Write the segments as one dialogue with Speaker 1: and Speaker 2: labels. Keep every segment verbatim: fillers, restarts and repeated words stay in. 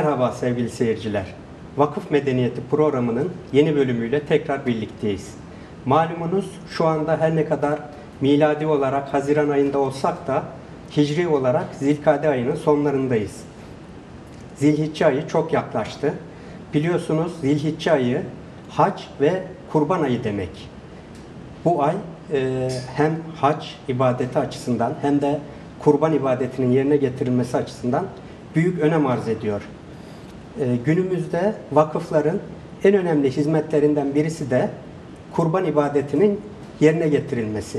Speaker 1: Merhaba sevgili seyirciler. Vakıf Medeniyeti programının yeni bölümüyle tekrar birlikteyiz. Malumunuz şu anda her ne kadar miladi olarak Haziran ayında olsak da hicri olarak Zilkade ayının sonlarındayız. Zilhicce ayı çok yaklaştı. Biliyorsunuz Zilhicce ayı hac ve kurban ayı demek. Bu ay e, hem hac ibadeti açısından hem de kurban ibadetinin yerine getirilmesi açısından büyük önem arz ediyor. E, günümüzde vakıfların en önemli hizmetlerinden birisi de kurban ibadetinin yerine getirilmesi.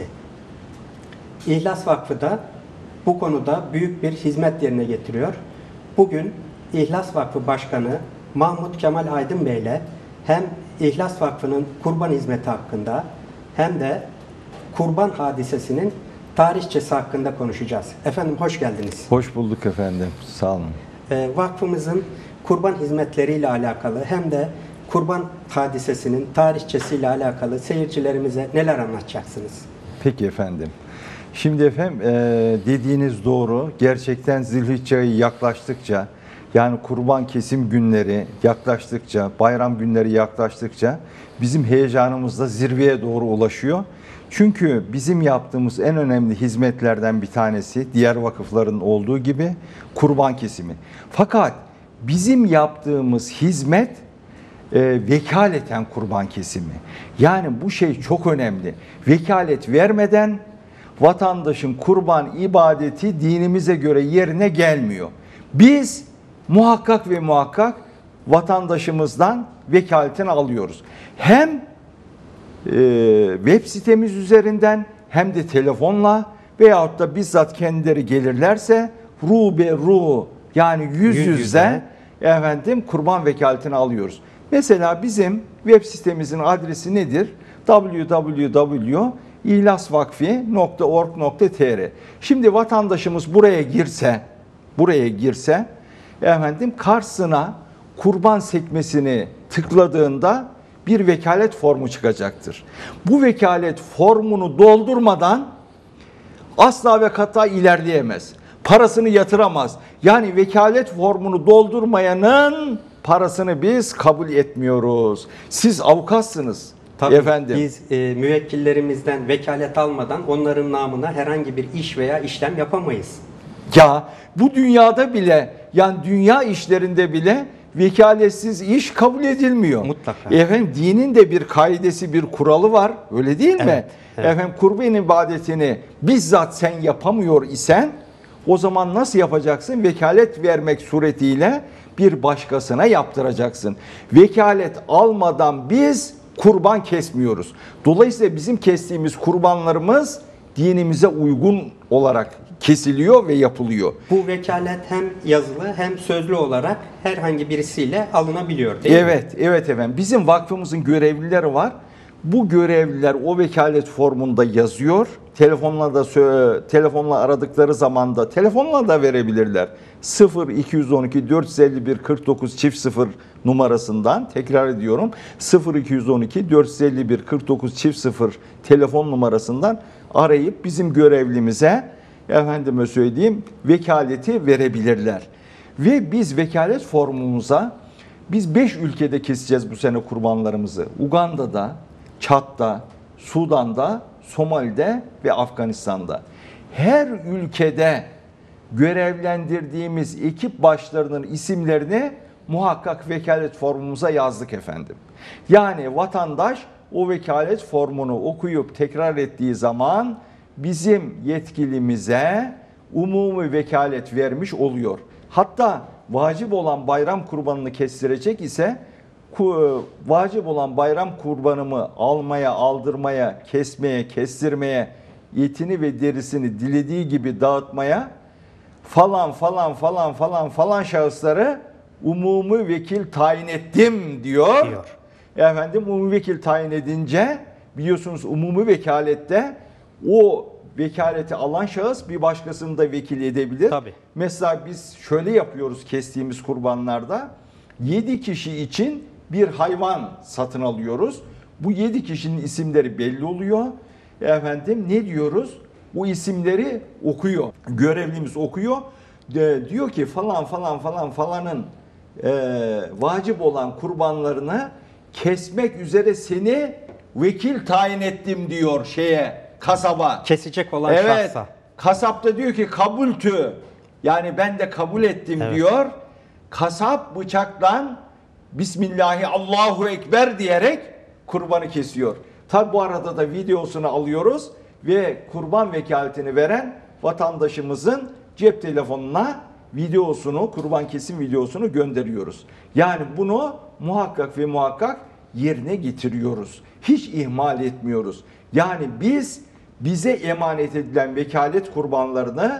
Speaker 1: İhlas Vakfı da bu konuda büyük bir hizmet yerine getiriyor. Bugün İhlas Vakfı Başkanı Mahmut Kemal Aydın Bey ile hem İhlas Vakfı'nın kurban hizmeti hakkında hem de kurban hadisesinin tarihçesi hakkında konuşacağız. Efendim hoş geldiniz.
Speaker 2: Hoş bulduk efendim. Sağ olun.
Speaker 1: E, vakfımızın kurban hizmetleriyle alakalı hem de kurban hadisesinin tarihçesiyle alakalı seyircilerimize neler anlatacaksınız?
Speaker 2: Peki efendim. Şimdi efendim e, dediğiniz doğru. Gerçekten Zilhicce ayı yaklaştıkça, yani kurban kesim günleri yaklaştıkça, bayram günleri yaklaştıkça bizim heyecanımız da zirveye doğru ulaşıyor. Çünkü bizim yaptığımız en önemli hizmetlerden bir tanesi, diğer vakıfların olduğu gibi, kurban kesimi. Fakat bizim yaptığımız hizmet e, vekaleten kurban kesimi. Yani bu şey çok önemli. Vekalet vermeden vatandaşın kurban ibadeti dinimize göre yerine gelmiyor. Biz muhakkak ve muhakkak vatandaşımızdan vekaletini alıyoruz. Hem e, web sitemiz üzerinden hem de telefonla veyahut da bizzat kendileri gelirlerse ruh be ruh, yani yüz yüz yüze efendim kurban vekaletini alıyoruz. Mesela bizim web sitemizin adresi nedir? w w w nokta ihlasvakfi nokta org nokta t r. Şimdi vatandaşımız buraya girse, buraya girse efendim karşısına kurban sekmesini tıkladığında bir vekalet formu çıkacaktır. Bu vekalet formunu doldurmadan asla ve kata ilerleyemez. Parasını yatıramaz. Yani vekalet formunu doldurmayanın parasını biz kabul etmiyoruz. Siz avukatsınız.
Speaker 1: Tabii
Speaker 2: efendim.
Speaker 1: Biz e, müvekkillerimizden vekalet almadan onların namına herhangi bir iş veya işlem yapamayız.
Speaker 2: Ya bu dünyada bile, yani dünya işlerinde bile vekaletsiz iş kabul edilmiyor.
Speaker 1: Mutlaka.
Speaker 2: Efendim dinin de bir kaidesi, bir kuralı var. Öyle değil mi?
Speaker 1: Evet, evet.
Speaker 2: Efendim kurban ibadetini bizzat sen yapamıyor isen o zaman nasıl yapacaksın? Vekalet vermek suretiyle bir başkasına yaptıracaksın. Vekalet almadan biz kurban kesmiyoruz. Dolayısıyla bizim kestiğimiz kurbanlarımız dinimize uygun olarak kesiliyor ve yapılıyor.
Speaker 1: Bu vekalet hem yazılı hem sözlü olarak herhangi birisiyle alınabiliyor değil
Speaker 2: Evet,
Speaker 1: mi?
Speaker 2: evet efendim. Bizim vakfımızın görevlileri var. Bu görevliler o vekalet formunda yazıyor. Telefonla da telefonla aradıkları zaman da telefonla da verebilirler. sıfır iki on iki dört yüz elli bir kırk dokuz çift sıfır numarasından, tekrar ediyorum, sıfır iki on iki dört yüz elli bir kırk dokuz çift sıfır telefon numarasından arayıp bizim görevlimize, efendime söyleyeyim, vekaleti verebilirler. Ve biz vekalet formumuza biz beş ülkede keseceğiz bu sene kurbanlarımızı. Uganda'da, Çad'da, Sudan'da, Somali'de ve Afganistan'da. Her ülkede görevlendirdiğimiz ekip başlarının isimlerini muhakkak vekalet formumuza yazdık efendim. Yani vatandaş o vekalet formunu okuyup tekrar ettiği zaman bizim yetkilimize umumi vekalet vermiş oluyor. Hatta vacip olan bayram kurbanını kestirecek ise vacip olan bayram kurbanımı almaya, aldırmaya, kesmeye, kestirmeye, etini ve derisini dilediği gibi dağıtmaya falan falan falan falan falan şahısları umumi vekil tayin ettim diyor. diyor. Efendim umumi vekil tayin edince biliyorsunuz umumi vekalette o vekaleti alan şahıs bir başkasını da vekil edebilir.
Speaker 1: Tabii.
Speaker 2: Mesela biz şöyle yapıyoruz kestiğimiz kurbanlarda. yedi kişi için bir hayvan satın alıyoruz. Bu yedi kişinin isimleri belli oluyor. Efendim ne diyoruz? O isimleri okuyor. Görevlimiz okuyor. De, diyor ki falan falan falan falanın e, vacip olan kurbanlarını kesmek üzere seni vekil tayin ettim diyor şeye, kasaba.
Speaker 1: Kesecek olan
Speaker 2: Evet.
Speaker 1: şahsa.
Speaker 2: Kasap da diyor ki kabultü. Yani ben de kabul ettim
Speaker 1: Evet.
Speaker 2: diyor. Kasap bıçaktan Bismillahi Allahu Ekber diyerek kurbanı kesiyor. Tabi bu arada da videosunu alıyoruz ve kurban vekaletini veren vatandaşımızın cep telefonuna videosunu, kurban kesim videosunu gönderiyoruz. Yani bunu muhakkak ve muhakkak yerine getiriyoruz. Hiç ihmal etmiyoruz. Yani biz bize emanet edilen vekalet kurbanlarını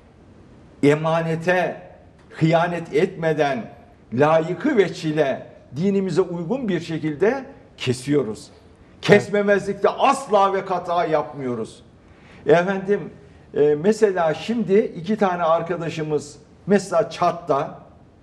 Speaker 2: emanete hıyanet etmeden layıkı veçile dinimize uygun bir şekilde kesiyoruz. Kesmemezlikte asla ve kata yapmıyoruz. Efendim e, mesela şimdi iki tane arkadaşımız mesela Çat'ta,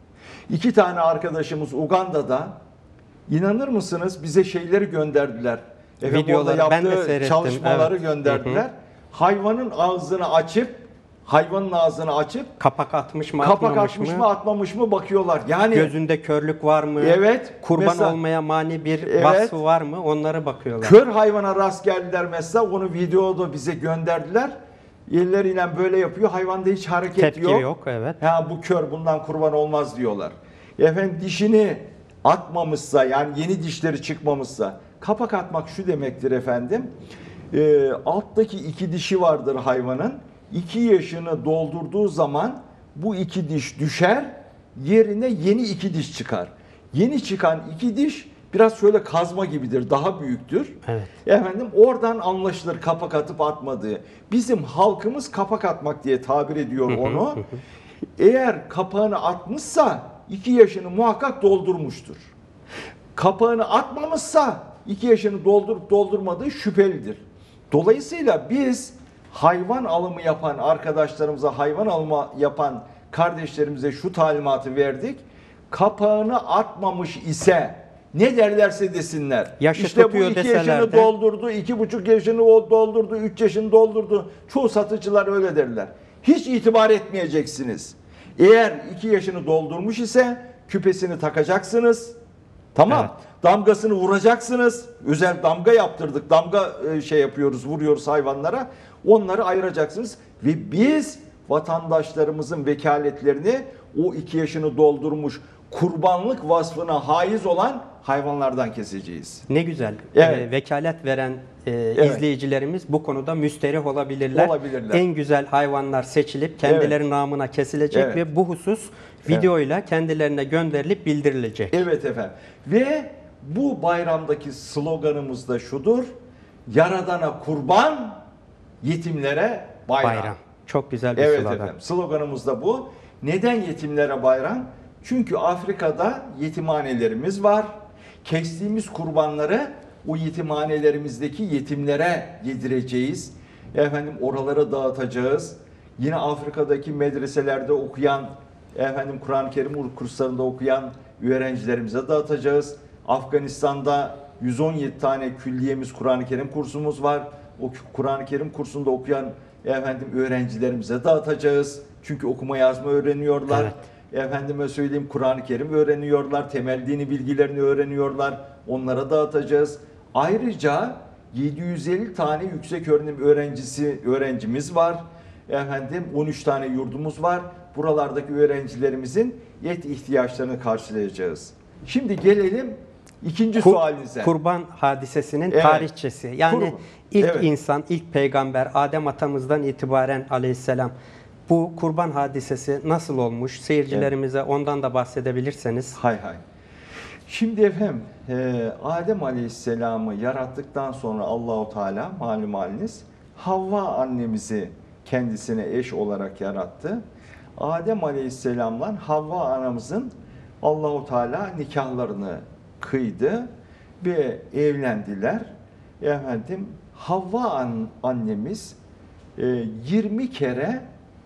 Speaker 2: iki tane arkadaşımız Uganda'da, inanır mısınız bize şeyleri gönderdiler. Efendim,
Speaker 1: Videoları
Speaker 2: orada
Speaker 1: ben de
Speaker 2: yaptığı
Speaker 1: seyrettim,
Speaker 2: çalışmaları
Speaker 1: evet.
Speaker 2: gönderdiler.
Speaker 1: Hı hı.
Speaker 2: Hayvanın ağzını açıp hayvanın ağzını açıp
Speaker 1: Kapak atmış mı,
Speaker 2: kapak
Speaker 1: atmamış
Speaker 2: atmış
Speaker 1: mı?
Speaker 2: mı atmamış mı bakıyorlar. Yani
Speaker 1: Gözünde körlük var mı?
Speaker 2: Evet,
Speaker 1: Kurban
Speaker 2: mesela-
Speaker 1: olmaya mani bir
Speaker 2: Evet.
Speaker 1: vasfı var mı? Onlara bakıyorlar.
Speaker 2: kör hayvana rast geldiler mesela, onu videoda bize gönderdiler. Elleriyle böyle yapıyor. Hayvanda hiç hareket
Speaker 1: Tepki
Speaker 2: yok.
Speaker 1: yok, evet.
Speaker 2: Ha bu kör, bundan kurban olmaz diyorlar. Efendim dişini atmamışsa, yani yeni dişleri çıkmamışsa, kapak atmak şu demektir efendim. E, alttaki iki dişi vardır hayvanın. iki yaşını doldurduğu zaman bu iki diş düşer, yerine yeni iki diş çıkar. Yeni çıkan iki diş biraz şöyle kazma gibidir, daha büyüktür.
Speaker 1: Evet.
Speaker 2: Efendim oradan anlaşılır kapak atıp atmadığı. Bizim halkımız kapak atmak diye tabir ediyor onu. Eğer kapağını atmışsa iki yaşını muhakkak doldurmuştur. Kapağını atmamışsa iki yaşını doldurup doldurmadığı şüphelidir. Dolayısıyla biz hayvan alımı yapan arkadaşlarımıza, hayvan alımı yapan kardeşlerimize şu talimatı verdik. Kapağını atmamış ise ne derlerse desinler.
Speaker 1: Yaşı
Speaker 2: işte bu
Speaker 1: tutuyor
Speaker 2: iki
Speaker 1: deseler
Speaker 2: yaşını
Speaker 1: de-
Speaker 2: doldurdu, iki buçuk yaşını o doldurdu, üç yaşını doldurdu. Çoğu satıcılar öyle derler. Hiç itibar etmeyeceksiniz. Eğer iki yaşını doldurmuş ise küpesini takacaksınız. Tamam.
Speaker 1: Evet.
Speaker 2: Damgasını vuracaksınız. Özel damga yaptırdık. Damga e, şey yapıyoruz, vuruyoruz hayvanlara. Onları ayıracaksınız. Ve biz vatandaşlarımızın vekaletlerini o iki yaşını doldurmuş, kurbanlık vasfına haiz olan hayvanlardan keseceğiz.
Speaker 1: Ne güzel.
Speaker 2: Evet.
Speaker 1: Ee, vekalet veren e,
Speaker 2: Evet.
Speaker 1: izleyicilerimiz bu konuda müsterih olabilirler.
Speaker 2: Olabilirler.
Speaker 1: En güzel hayvanlar seçilip kendileri namına kesilecek
Speaker 2: Evet.
Speaker 1: ve bu husus videoyla kendilerine gönderilip bildirilecek.
Speaker 2: Evet efendim. Ve bu bayramdaki sloganımız da şudur. Yaradana kurban, yetimlere bayram.
Speaker 1: Bayram. Çok güzel bir
Speaker 2: Evet
Speaker 1: slogan.
Speaker 2: efendim. Sloganımız da bu. Neden yetimlere bayram? Çünkü Afrika'da yetimhanelerimiz var. Kestiğimiz kurbanları o yetimhanelerimizdeki yetimlere yedireceğiz. Efendim oralara dağıtacağız. Yine Afrika'daki medreselerde okuyan, efendim Kur'an-ı Kerim kurslarında okuyan öğrencilerimize dağıtacağız. Afganistan'da yüz on yedi tane külliyemiz, Kur'an-ı Kerim kursumuz var. O Kur'an-ı Kerim kursunda okuyan efendim öğrencilerimize dağıtacağız. Çünkü okuma yazma öğreniyorlar.
Speaker 1: Evet.
Speaker 2: Efendime söyleyeyim Kur'an-ı Kerim öğreniyorlar. Temel dini bilgilerini öğreniyorlar. Onlara dağıtacağız. Ayrıca yedi yüz elli tane yüksek öğrenim öğrencisi öğrencimiz var. Efendim on üç tane yurdumuz var. Buralardaki öğrencilerimizin et ihtiyaçlarını karşılayacağız. Şimdi gelelim ikinci
Speaker 1: Kur-
Speaker 2: sualinize.
Speaker 1: Kurban hadisesinin
Speaker 2: Evet.
Speaker 1: tarihçesi. Yani
Speaker 2: Kurban.
Speaker 1: ilk
Speaker 2: Evet.
Speaker 1: insan, ilk peygamber Adem atamızdan itibaren aleyhisselam bu kurban hadisesi nasıl olmuş? Seyircilerimize ondan da bahsedebilirseniz.
Speaker 2: Hay hay. Şimdi efendim e, Adem Aleyhisselam'ı yarattıktan sonra Allahu Teala malum haliniz Havva annemizi kendisine eş olarak yarattı. Adem Aleyhisselam'la Havva anamızın Allahu Teala nikahlarını kıydı ve evlendiler. Efendim Havva an, annemiz e, yirmi kere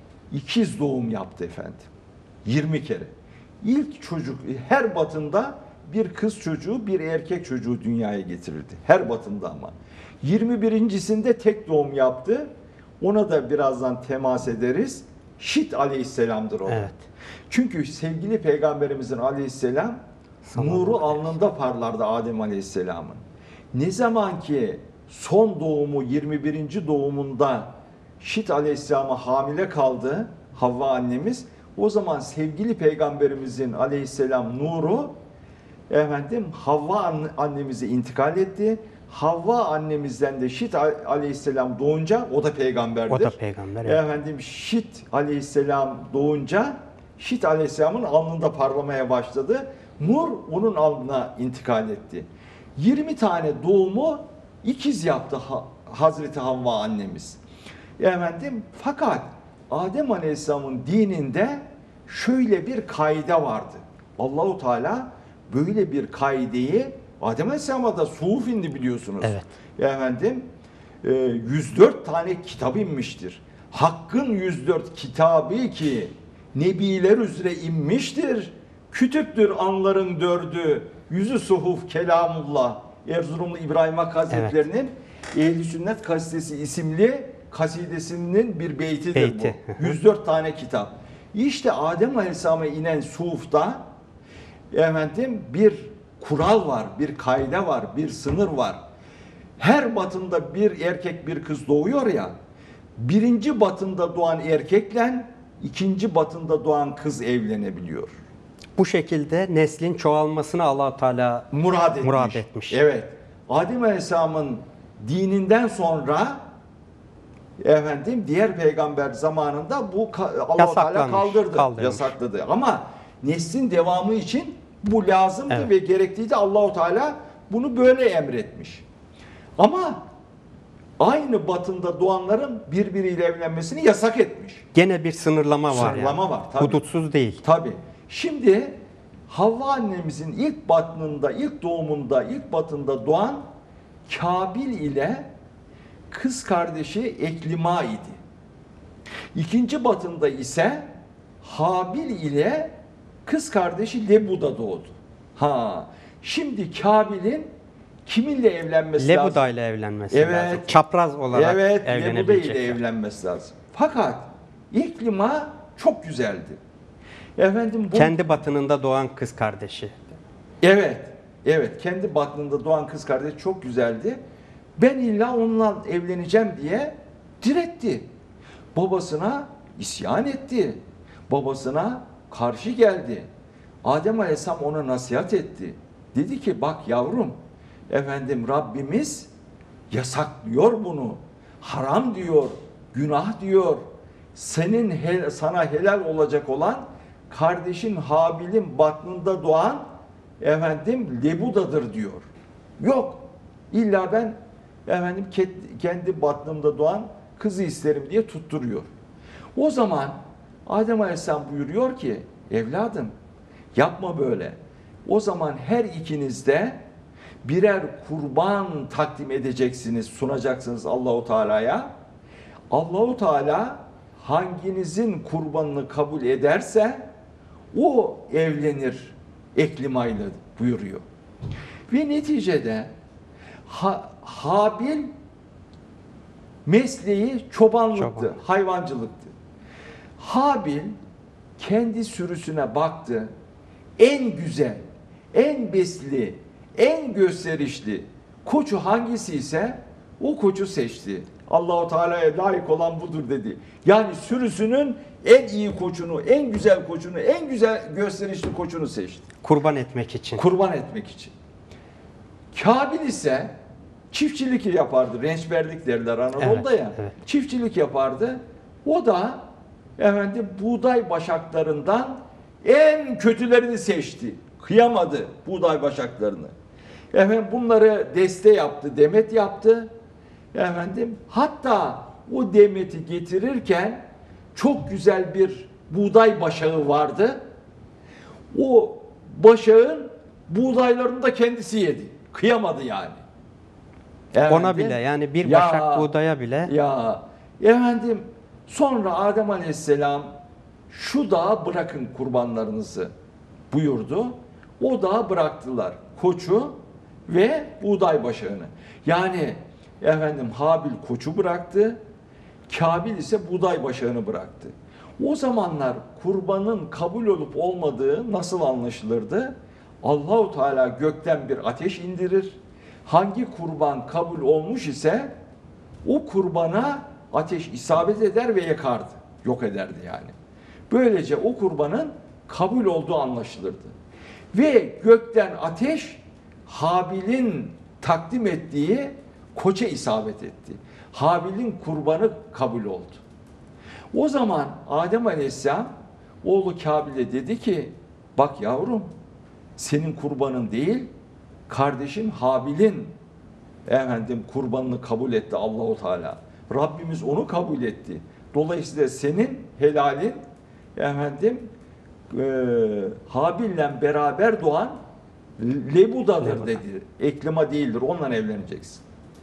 Speaker 2: ikiz doğum yaptı efendim. yirmi kere. İlk çocuk her batında bir kız çocuğu, bir erkek çocuğu dünyaya getirirdi. Her batında ama. yirmi birincisinde tek doğum yaptı. Ona da birazdan temas ederiz. Şit aleyhisselamdır o.
Speaker 1: Evet.
Speaker 2: Çünkü sevgili peygamberimizin aleyhisselam
Speaker 1: Sallallahu
Speaker 2: nuru
Speaker 1: aleyhi ve
Speaker 2: alnında parlardı Adem aleyhisselamın. Ne zaman ki son doğumu yirmi birinci doğumunda Şit aleyhisselama hamile kaldı Havva annemiz, o zaman sevgili peygamberimizin aleyhisselam nuru efendim Havva annemize intikal etti. Havva annemizden de Şit aleyhisselam doğunca, o da peygamberdir.
Speaker 1: O da peygamber. Evet.
Speaker 2: Efendim Şit aleyhisselam doğunca Şit aleyhisselamın alnında parlamaya başladı. Nur onun alnına intikal etti. yirmi tane doğumu ikiz yaptı Hazreti Havva annemiz. Efendim fakat Adem aleyhisselamın dininde şöyle bir kaide vardı. Allahu Teala böyle bir kaideyi, Adem aleyhisselama da suhuf indi biliyorsunuz.
Speaker 1: Evet.
Speaker 2: Efendim yüz dört tane kitap inmiştir. Hakkın yüz dört kitabı ki nebiler üzere inmiştir. Kütüptür anların dördü, yüzü suhuf kelamullah. Erzurumlu İbrahim Hakkı Hazretleri'nin evet. Ehl-i Sünnet Kasidesi isimli kasidesinin bir beytidir
Speaker 1: Beyti.
Speaker 2: bu. yüz dört tane kitap. İşte Adem Aleyhisselam'a inen suhufta efendim bir kural var, bir kaide var, bir sınır var. Her batında bir erkek bir kız doğuyor ya, birinci batında doğan erkekle ikinci batında doğan kız evlenebiliyor.
Speaker 1: Bu şekilde neslin çoğalmasını Allah Teala
Speaker 2: murad etmiş.
Speaker 1: murad etmiş.
Speaker 2: Evet. Adem Aleyhisselam'ın dininden sonra efendim diğer peygamber zamanında bu Allah Teala kaldırdı,
Speaker 1: kaldırmış.
Speaker 2: yasakladı. Ama neslin devamı için bu lazımdı
Speaker 1: evet.
Speaker 2: ve gerekliydi. Allahu Teala bunu böyle emretmiş. Ama aynı batında doğanların birbiriyle evlenmesini yasak etmiş.
Speaker 1: Gene bir sınırlama var.
Speaker 2: Sınırlama
Speaker 1: yani.
Speaker 2: var. Tabii.
Speaker 1: Hudutsuz değil.
Speaker 2: Tabii. Şimdi Havva annemizin ilk batnında, ilk doğumunda, ilk batında doğan Kabil ile kız kardeşi Eklima idi. İkinci batında ise Habil ile kız kardeşi Lebuda doğdu. Ha, şimdi Kabil'in kiminle evlenmesi
Speaker 1: Lebuda
Speaker 2: lazım?
Speaker 1: Lebuda ile evlenmesi
Speaker 2: evet,
Speaker 1: lazım. Çapraz olarak
Speaker 2: evet,
Speaker 1: evlenebilecek.
Speaker 2: Lebuda ile evlenmesi lazım. Fakat Eklima çok güzeldi. Efendim bu,
Speaker 1: kendi batınında doğan kız kardeşi.
Speaker 2: Evet, evet. Kendi batnında doğan kız kardeşi çok güzeldi. Ben illa onunla evleneceğim diye diretti. Babasına isyan etti. Babasına karşı geldi. Adem Aleyhisselam ona nasihat etti. Dedi ki bak yavrum, efendim Rabbimiz yasaklıyor bunu. Haram diyor, günah diyor. Senin he, sana helal olacak olan kardeşin Habil'in batnında doğan efendim Lebuda'dır diyor. Yok. İlla ben efendim kendi batnımda doğan kızı isterim diye tutturuyor. O zaman Adem Aleyhisselam buyuruyor ki evladım yapma böyle. O zaman her ikiniz de birer kurban takdim edeceksiniz, sunacaksınız Allahu Teala'ya. Allahu Teala hanginizin kurbanını kabul ederse o evlenir Eklimayla buyuruyor. Ve neticede ha, Habil mesleği çobanlıktı,
Speaker 1: Çoban.
Speaker 2: hayvancılıktı. Habil kendi sürüsüne baktı. En güzel, en besli, en gösterişli koçu hangisi ise o koçu seçti. Allahu Teala'ya layık olan budur dedi. Yani sürüsünün en iyi koçunu, en güzel koçunu, en güzel gösterişli koçunu seçti.
Speaker 1: Kurban etmek için.
Speaker 2: Kurban etmek için. Kabil ise çiftçilik yapardı. Rençberlik derler Anadolu'da
Speaker 1: evet,
Speaker 2: ya.
Speaker 1: Evet.
Speaker 2: Çiftçilik yapardı. O da efendim buğday başaklarından en kötülerini seçti. Kıyamadı buğday başaklarını. Efendim bunları deste yaptı, demet yaptı. Efendim hatta o demeti getirirken çok güzel bir buğday başağı vardı. O başağın buğdaylarını da kendisi yedi. Kıyamadı yani. Efendim,
Speaker 1: ona bile yani bir
Speaker 2: ya,
Speaker 1: başak buğdaya bile.
Speaker 2: Ya efendim sonra Adem Aleyhisselam şu dağa bırakın kurbanlarınızı buyurdu. O dağa bıraktılar. Koçu ve buğday başağını. Yani efendim Habil koçu bıraktı. Kabil ise buğday başağını bıraktı. O zamanlar kurbanın kabul olup olmadığı nasıl anlaşılırdı? Allahu Teala gökten bir ateş indirir. Hangi kurban kabul olmuş ise o kurbana ateş isabet eder ve yakardı. Yok ederdi yani. Böylece o kurbanın kabul olduğu anlaşılırdı. Ve gökten ateş Habil'in takdim ettiği koça isabet etti. Habil'in kurbanı kabul oldu. O zaman Adem Aleyhisselam oğlu Kabil'e dedi ki, bak yavrum, senin kurbanın değil, kardeşin Habil'in efendim kurbanını kabul etti Allahu Teala. Rabbimiz onu kabul etti. Dolayısıyla senin helalin efendim e, Habil'le beraber doğan Lebudadır dedi. Eklima değildir. Onunla evleneceksin.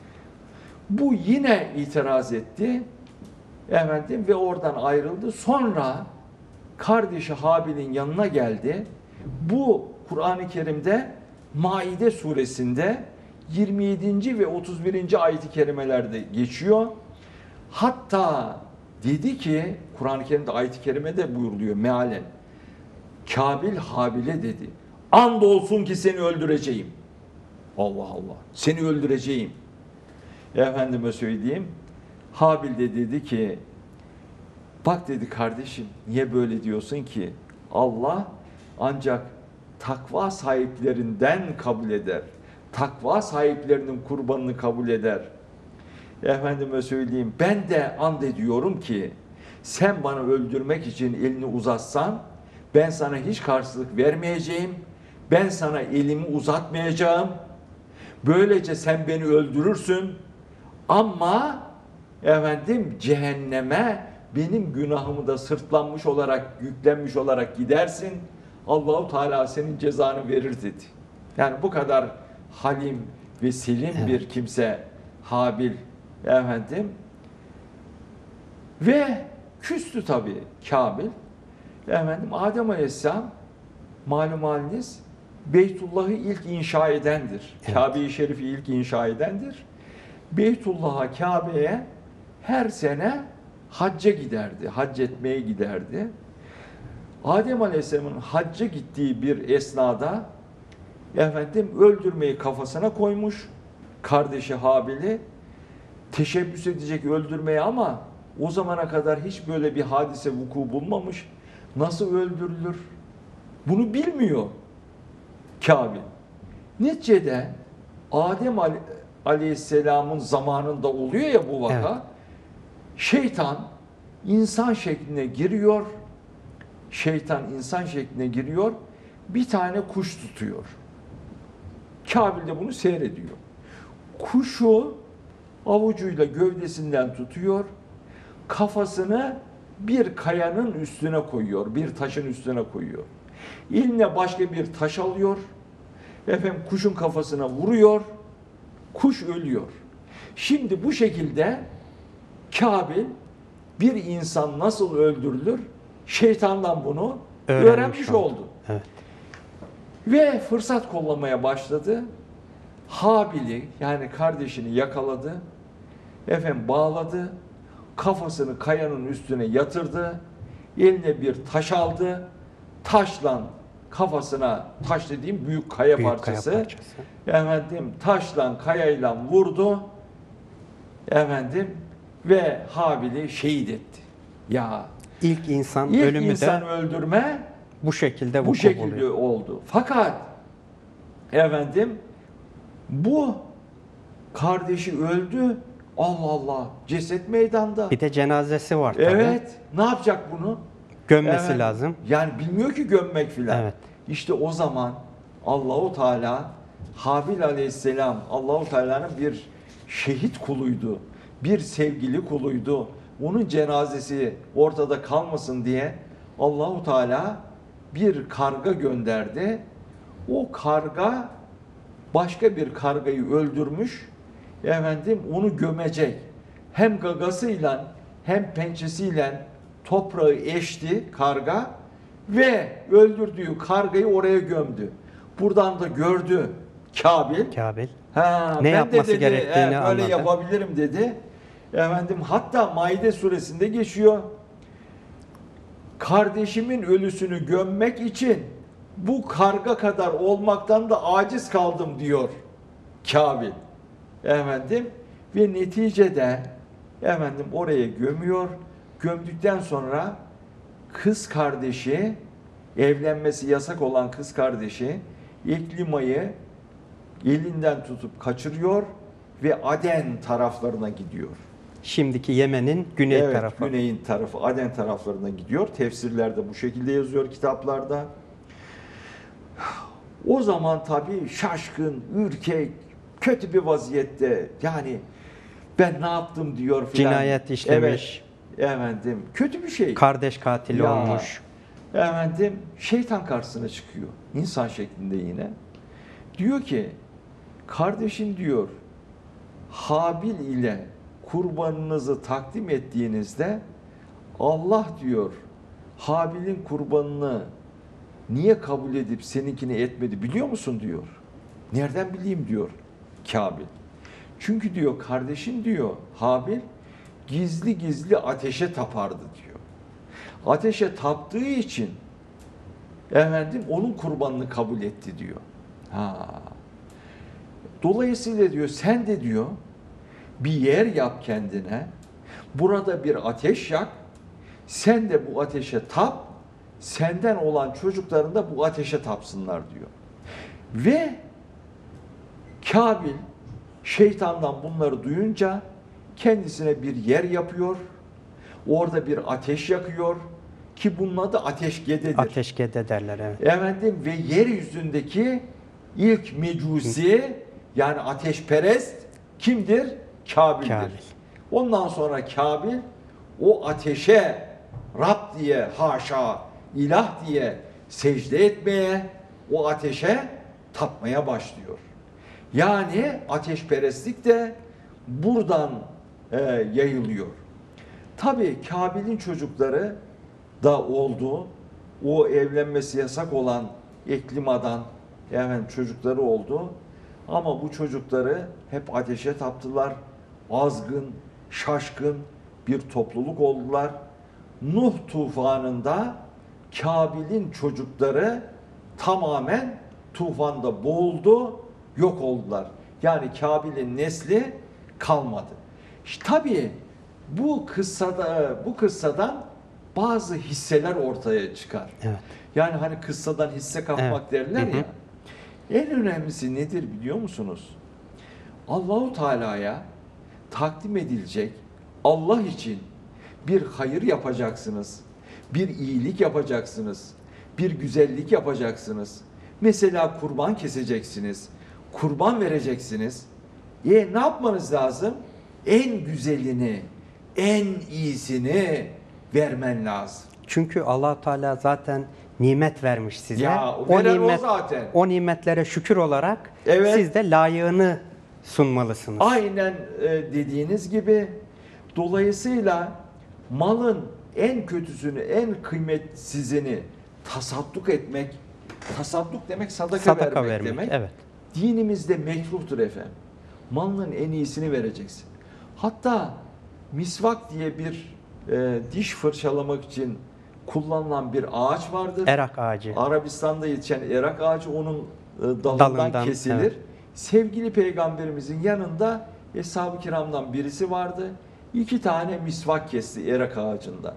Speaker 2: Bu yine itiraz etti. Efendim ve oradan ayrıldı. Sonra kardeşi Habil'in yanına geldi. Bu Kur'an-ı Kerim'de Maide suresinde yirmi yedinci ve otuz birinci ayet-i kerimelerde geçiyor. Hatta dedi ki Kur'an-ı Kerim'de ayet-i kerimede buyuruluyor mealen. Kabil Habil'e dedi. Andolsun ki seni öldüreceğim. Allah Allah. Seni öldüreceğim. Efendime söyleyeyim. Habil de dedi ki bak dedi kardeşim niye böyle diyorsun ki? Allah ancak takva sahiplerinden kabul eder. Takva sahiplerinin kurbanını kabul eder. Efendime söyleyeyim ben de and ediyorum ki sen bana öldürmek için elini uzatsan ben sana hiç karşılık vermeyeceğim. Ben sana elimi uzatmayacağım. Böylece sen beni öldürürsün. Ama efendim cehenneme benim günahımı da sırtlanmış olarak, yüklenmiş olarak gidersin. Allahu Teala senin cezanı verir dedi. Yani bu kadar halim ve selim evet. bir kimse Habil efendim. Ve küstü tabii Kabil. Efendim Adem Aleyhisselam malum haliniz Beytullah'ı ilk inşa edendir. Evet. Kabe-i Şerif'i ilk inşa edendir. Beytullah'a, Kabe'ye her sene hacca giderdi. Hac etmeye giderdi. Adem Aleyhisselam'ın hacca gittiği bir esnada efendim öldürmeyi kafasına koymuş. Kardeşi Habil'i teşebbüs edecek öldürmeye ama o zamana kadar hiç böyle bir hadise vuku bulmamış. Nasıl öldürülür? Bunu bilmiyor Kabil. Neticede Adem Aleyhisselam'ın zamanında oluyor ya bu vaka. Evet. Şeytan insan şekline giriyor. Şeytan insan şekline giriyor. Bir tane kuş tutuyor. Kabil de bunu seyrediyor. Kuşu avucuyla gövdesinden tutuyor. Kafasını bir kayanın üstüne koyuyor. Bir taşın üstüne koyuyor. Eline başka bir taş alıyor. Efendim kuşun kafasına vuruyor. Kuş ölüyor. Şimdi bu şekilde Kabil bir insan nasıl öldürülür? Şeytandan bunu öğrenmiş, öğrenmiş oldu. oldu. Evet. Ve fırsat kollamaya başladı. Habil'i yani kardeşini yakaladı. Efendim bağladı. Kafasını kayanın üstüne yatırdı. Eline bir taş aldı. Taşla kafasına, taş dediğim büyük kaya büyük parçası. Kaya parçası. Efendim taşla kayayla vurdu. Efendim ve Habil'i şehit etti. Ya
Speaker 1: ilk insan
Speaker 2: ilk
Speaker 1: ölümü
Speaker 2: insan
Speaker 1: de
Speaker 2: öldürme
Speaker 1: bu şekilde
Speaker 2: bu şekilde oluyor. oldu. Fakat efendim bu kardeşi öldü. Allah Allah. Ceset meydanda.
Speaker 1: Bir de cenazesi var tabii.
Speaker 2: Evet. Ne yapacak bunu?
Speaker 1: Gömmesi
Speaker 2: evet.
Speaker 1: lazım.
Speaker 2: Yani bilmiyor ki gömmek filan. Evet. İşte o zaman Allahu Teala Habil Aleyhisselam Allahu Teala'nın bir şehit kuluydu. Bir sevgili kuluydu. Onun cenazesi ortada kalmasın diye Allahu Teala bir karga gönderdi. O karga başka bir kargayı öldürmüş. Efendim onu gömecek. Hem gagasıyla hem pençesiyle toprağı eşti karga ve öldürdüğü kargayı oraya gömdü. Buradan da gördü Kabil.
Speaker 1: Kabil.
Speaker 2: Ha,
Speaker 1: ne
Speaker 2: ben
Speaker 1: yapması
Speaker 2: de dedi,
Speaker 1: gerektiğini
Speaker 2: e, böyle
Speaker 1: anladı.
Speaker 2: yapabilirim dedi. Efendim hatta Maide suresinde geçiyor. kardeşimin ölüsünü gömmek için bu karga kadar olmaktan da aciz kaldım diyor Kabil. Efendim ve neticede efendim oraya gömüyor. Gömdükten sonra kız kardeşi, evlenmesi yasak olan kız kardeşi İklima'yı elinden tutup kaçırıyor ve Aden taraflarına gidiyor.
Speaker 1: Şimdiki Yemen'in güney
Speaker 2: evet,
Speaker 1: tarafı.
Speaker 2: Güneyin tarafı, Aden taraflarına gidiyor. Tefsirlerde bu şekilde yazıyor, kitaplarda. O zaman tabii şaşkın, ürkek, kötü bir vaziyette. Yani ben ne yaptım diyor filan.
Speaker 1: Cinayet işlemiş.
Speaker 2: Evet, efendim, kötü bir şey.
Speaker 1: Kardeş katili
Speaker 2: Ya,
Speaker 1: olmuş.
Speaker 2: Efendim, şeytan karşısına çıkıyor. İnsan şeklinde yine. Diyor ki, kardeşin diyor, Habil ile kurbanınızı takdim ettiğinizde Allah diyor Habil'in kurbanını niye kabul edip seninkini etmedi biliyor musun diyor. Nereden bileyim diyor Kabil. Çünkü diyor kardeşin diyor Habil gizli gizli ateşe tapardı diyor. Ateşe taptığı için efendim onun kurbanını kabul etti diyor. Ha. Dolayısıyla diyor sen de diyor bir yer yap kendine. Burada bir ateş yak. Sen de bu ateşe tap. Senden olan çocukların da bu ateşe tapsınlar diyor. Ve Kabil şeytandan bunları duyunca kendisine bir yer yapıyor. Orada bir ateş yakıyor ki bunun adı ateşgededir.
Speaker 1: Ateşkede derler evet.
Speaker 2: Efendim ve yeryüzündeki ilk mecusi yani ateşperest kimdir? Kabil'dir.
Speaker 1: Kabil.
Speaker 2: Ondan sonra Kabil o ateşe Rab diye haşa ilah diye secde etmeye o ateşe tapmaya başlıyor. Yani ateşperestlik de buradan e, yayılıyor. Tabii Kabil'in çocukları da oldu. O evlenmesi yasak olan Eklima'dan yani çocukları oldu. Ama bu çocukları hep ateşe taptılar. Azgın, şaşkın bir topluluk oldular. Nuh tufanında Kabil'in çocukları tamamen tufanda boğuldu, yok oldular. Yani Kabil'in nesli kalmadı. İşte tabii bu kıssada bu kıssadan bazı hisseler ortaya çıkar.
Speaker 1: Evet.
Speaker 2: Yani hani kıssadan hisse kapmak
Speaker 1: Evet.
Speaker 2: derler
Speaker 1: Hı hı.
Speaker 2: ya. En önemlisi nedir biliyor musunuz? Allahu Teala'ya takdim edilecek Allah için bir hayır yapacaksınız. Bir iyilik yapacaksınız. Bir güzellik yapacaksınız. Mesela kurban keseceksiniz. Kurban vereceksiniz. E ne yapmanız lazım? En güzelini, en iyisini vermen lazım.
Speaker 1: Çünkü Allah Teala zaten nimet vermiş size.
Speaker 2: Ya,
Speaker 1: o
Speaker 2: veren o
Speaker 1: nimet
Speaker 2: zaten.
Speaker 1: o nimetlere şükür olarak
Speaker 2: Evet.
Speaker 1: siz de layığını sunmalısınız.
Speaker 2: Aynen e, dediğiniz gibi. Dolayısıyla malın en kötüsünü, en kıymetsizini tasadduk etmek, tasadduk demek sadaka,
Speaker 1: Sadaka
Speaker 2: vermek,
Speaker 1: vermek,
Speaker 2: demek.
Speaker 1: evet.
Speaker 2: Dinimizde mekruhtur efendim. Malın en iyisini vereceksin. Hatta misvak diye bir e, diş fırçalamak için kullanılan bir ağaç vardır.
Speaker 1: Erak ağacı.
Speaker 2: Arabistan'da yetişen erak ağacı onun e, dalından,
Speaker 1: Dalından,
Speaker 2: kesilir.
Speaker 1: evet.
Speaker 2: Sevgili peygamberimizin yanında Eshab-ı Kiram'dan birisi vardı. İki tane misvak kesti erak ağacından.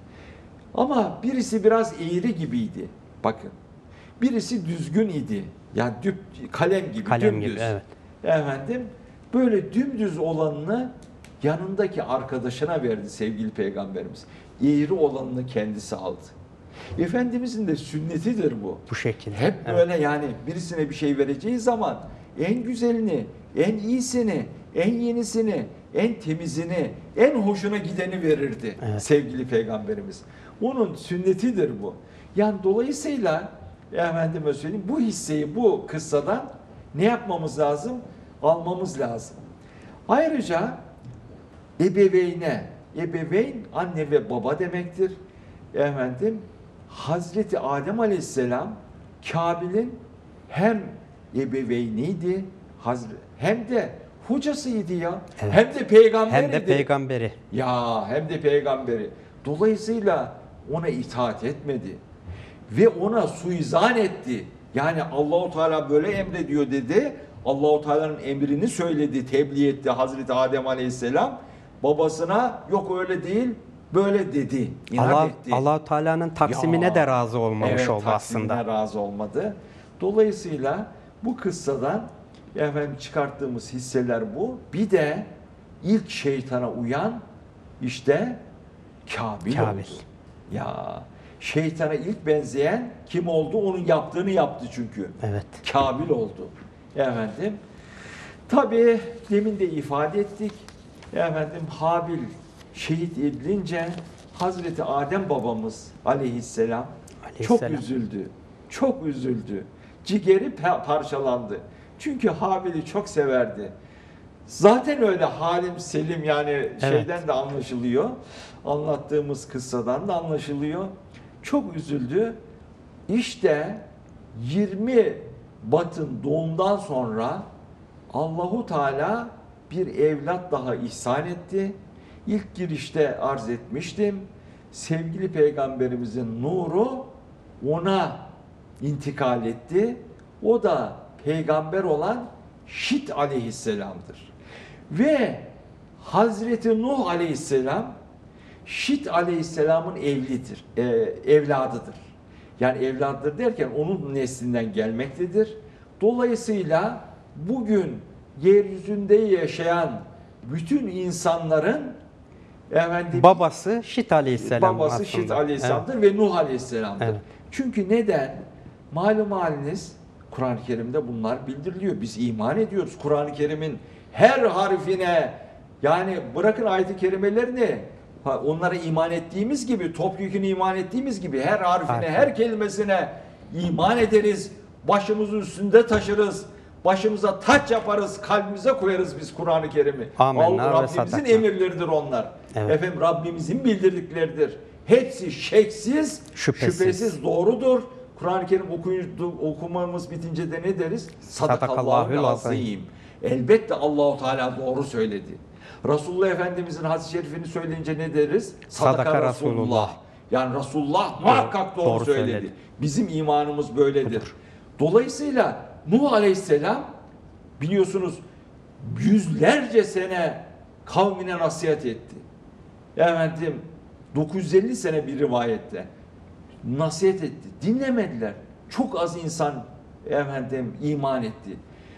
Speaker 2: Ama birisi biraz eğri gibiydi. Bakın. Birisi düzgün idi. Yani düp, kalem gibi,
Speaker 1: Kalem
Speaker 2: dümdüz.
Speaker 1: gibi, evet.
Speaker 2: Efendim, böyle dümdüz olanını yanındaki arkadaşına verdi sevgili peygamberimiz. Eğri olanını kendisi aldı. Efendimizin de sünnetidir bu.
Speaker 1: Bu şekilde.
Speaker 2: Hep
Speaker 1: evet.
Speaker 2: böyle yani birisine bir şey vereceği zaman en güzelini, en iyisini, en yenisini, en temizini, en hoşuna gideni verirdi
Speaker 1: Evet.
Speaker 2: sevgili peygamberimiz. Onun sünnetidir bu. Yani dolayısıyla efendime söyleyeyim bu hisseyi bu kıssadan ne yapmamız lazım? Almamız lazım. Ayrıca ebeveyne, ebeveyn anne ve baba demektir. Efendim Hazreti Adem Aleyhisselam Kabil'in hem ebeveyniydi hem de hocasıydı ya.
Speaker 1: Evet.
Speaker 2: Hem de peygamberiydi.
Speaker 1: Hem de peygamberi.
Speaker 2: Ya hem de peygamberi. Dolayısıyla ona itaat etmedi ve ona suizan etti. Yani Allahu Teala böyle emrediyor dedi. Allahu Teala'nın emrini söyledi, tebliğ etti Hazreti Adem Aleyhisselam. Babasına yok öyle değil, böyle dedi. İnat
Speaker 1: Allah,
Speaker 2: etti.
Speaker 1: Allah-u Teala'nın taksimine
Speaker 2: Ya,
Speaker 1: de razı olmamış
Speaker 2: evet,
Speaker 1: oldu
Speaker 2: taksimine
Speaker 1: aslında.
Speaker 2: razı olmadı. Dolayısıyla bu kıssadan efendim çıkarttığımız hisseler bu. Bir de ilk şeytana uyan işte Kabil,
Speaker 1: Kabil.
Speaker 2: oldu. Ya şeytana ilk benzeyen kim oldu? Onun yaptığını yaptı çünkü.
Speaker 1: Evet.
Speaker 2: Kabil oldu. Efendim. Tabii demin de ifade ettik. Efendim Habil şehit edilince Hazreti Adem babamız aleyhisselam,
Speaker 1: Aleyhisselam.
Speaker 2: çok üzüldü. Çok üzüldü. Ciğeri pa- parçalandı. Çünkü Habil'i çok severdi. Zaten öyle halim selim yani şeyden de anlaşılıyor. Anlattığımız kıssadan da anlaşılıyor. Çok üzüldü. İşte yirmi batın doğumdan sonra Allahu Teala bir evlat daha ihsan etti. İlk girişte arz etmiştim. Sevgili Peygamberimizin nuru ona intikal etti. O da peygamber olan Şit aleyhisselamdır. Ve Hazreti Nuh aleyhisselam Şit aleyhisselamın evlidir, e, evladıdır. Yani evladıdır derken onun neslinden gelmektedir. Dolayısıyla bugün yeryüzünde yaşayan bütün insanların efendim,
Speaker 1: Babası Şit Aleyhisselam
Speaker 2: babası
Speaker 1: aslında.
Speaker 2: Şit aleyhisselamdır
Speaker 1: Evet.
Speaker 2: ve Nuh aleyhisselamdır.
Speaker 1: Evet.
Speaker 2: Çünkü neden? Malum haliniz Kur'an-ı Kerim'de bunlar bildiriliyor. Biz iman ediyoruz Kur'an-ı Kerim'in her harfine. Yani bırakın ayet-i kerimelerini, onlara iman ettiğimiz gibi, topyekun iman ettiğimiz gibi her harfine,
Speaker 1: Harfi.
Speaker 2: her kelimesine iman ederiz. Başımızın üstünde taşırız. Başımıza taç yaparız, kalbimize koyarız biz Kur'an-ı Kerim'i.
Speaker 1: Amenna
Speaker 2: Allah
Speaker 1: ve
Speaker 2: Rabbimizin
Speaker 1: sadaka.
Speaker 2: emirleridir onlar.
Speaker 1: Evet.
Speaker 2: Efendim Rabbimizin bildirdikleridir. Hepsi şeksiz,
Speaker 1: Şüphesiz.
Speaker 2: şüphesiz doğrudur. Kur'an-ı Kerim okuyunca, okumamız bitince de ne deriz?
Speaker 1: Sadakallahul
Speaker 2: Sadakallahul
Speaker 1: azim.
Speaker 2: azim. Elbette Allahu Teala doğru söyledi. Resulullah Efendimizin hadis-i şerifini söyleyince ne deriz? Sadaka,
Speaker 1: Sadaka
Speaker 2: Resulullah.
Speaker 1: Resulullah.
Speaker 2: Yani Resulullah muhakkak doğru,
Speaker 1: Doğru
Speaker 2: söyledi.
Speaker 1: söyledi.
Speaker 2: Bizim imanımız böyledir.
Speaker 1: Budur.
Speaker 2: Dolayısıyla Nuh Aleyhisselam biliyorsunuz yüzlerce sene kavmine nasihat etti. Efendim dokuz yüz elli sene bir rivayette nasihat etti. Dinlemediler. Çok az insan efendim iman etti.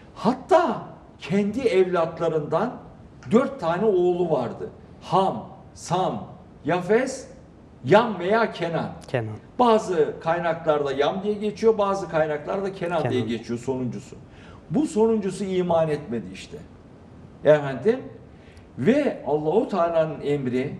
Speaker 2: Hatta kendi evlatlarından dört tane oğlu vardı. Ham, Sam, Yafes, Yam veya Kenan.
Speaker 1: Kenan.
Speaker 2: Bazı kaynaklarda Yam diye geçiyor, bazı kaynaklarda Kenan,
Speaker 1: Kenan.
Speaker 2: diye geçiyor sonuncusu. Bu sonuncusu iman etmedi işte. Efendim ve Allahu Teala'nın emri